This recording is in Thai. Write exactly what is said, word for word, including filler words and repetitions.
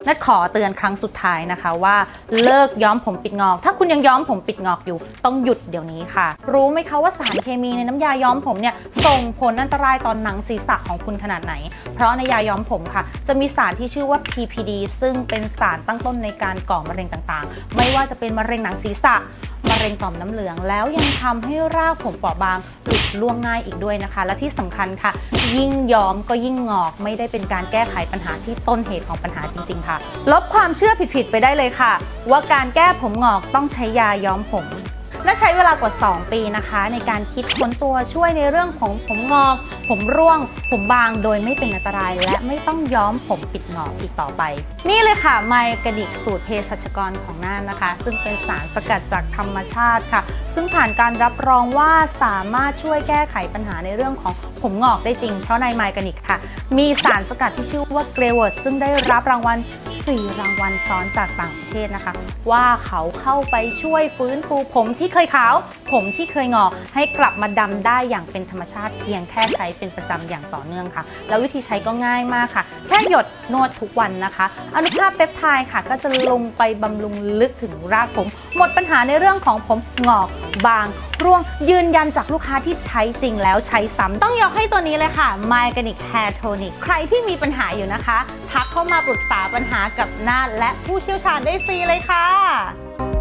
นัดขอเตือนครั้งสุดท้ายนะคะว่าเลิกย้อมผมปิดงอกถ้าคุณยังย้อมผมปิดงอกอยู่ต้องหยุดเดี๋ยวนี้ค่ะรู้ไหมคะว่าสารเคมีในน้ำยาย้อมผมเนี่ยส่งผลอันตรายต่อหนังศีรษะของคุณขนาดไหนเพราะในยาย้อมผมค่ะจะมีสารที่ชื่อว่า พี พี ดี ซึ่งเป็นสารตั้งต้นในการก่อมะเร็งต่างๆไม่ว่าจะเป็นมะเร็งหนังศีรษะมะเร็งต่อมน้ำเหลืองแล้วยังทำให้รากผมเปราะบางหลุดร่วงง่ายอีกด้วยนะคะและที่สำคัญค่ะยิ่งย้อมก็ยิ่งงอกไม่ได้เป็นการแก้ไขปัญหาที่ต้นเหตุของปัญหาจริงๆค่ะลบความเชื่อผิดๆไปได้เลยค่ะว่าการแก้ผมงอกต้องใช้ยาย้อมผมและใช้เวลากว่าสองปีนะคะในการคิดค้นตัวช่วยในเรื่องของผมงอกผมร่วงผมบางโดยไม่เป็นอันตรายและไม่ต้องย้อมผมปิดงอกอีกต่อไปนี่เลยค่ะไมออร์แกนิกสูตรเภสัชกรของน่านนะคะซึ่งเป็นสารสกัดจากธรรมชาติค่ะซึ่งผ่านการรับรองว่าสามารถช่วยแก้ไขปัญหาในเรื่องของผมงอกได้จริงเพราะในไมออร์แกนิกค่ะมีสารสกัดที่ชื่อว่าเกรเวิร์ดซึ่งได้รับรางวัลสี่รางวัลซ้อนจากต่างประเทศนะคะว่าเขาเข้าไปช่วยฟื้นฟูผมที่เคยขาวผมที่เคยงอกให้กลับมาดำได้อย่างเป็นธรรมชาติเพียงแค่ใช้เป็นประจำอย่างต่อเนื่องค่ะแล้ววิธีใช้ก็ง่ายมากค่ะแค่หยดนวดทุกวันนะคะอนุภาคเปปไทด์ค่ะก็จะลงไปบำรุงลึกถึงรากผมหมดปัญหาในเรื่องของผมงอกบางร่วงยืนยันจากลูกค้าที่ใช้จริงแล้วใช้ซ้ำต้องยกให้ตัวนี้เลยค่ะ My Organic Hair Tonic ใครที่มีปัญหาอยู่นะคะทักเข้ามาปรึกษาปัญหากับน่านและผู้เชี่ยวชาญได้ฟรีเลยค่ะ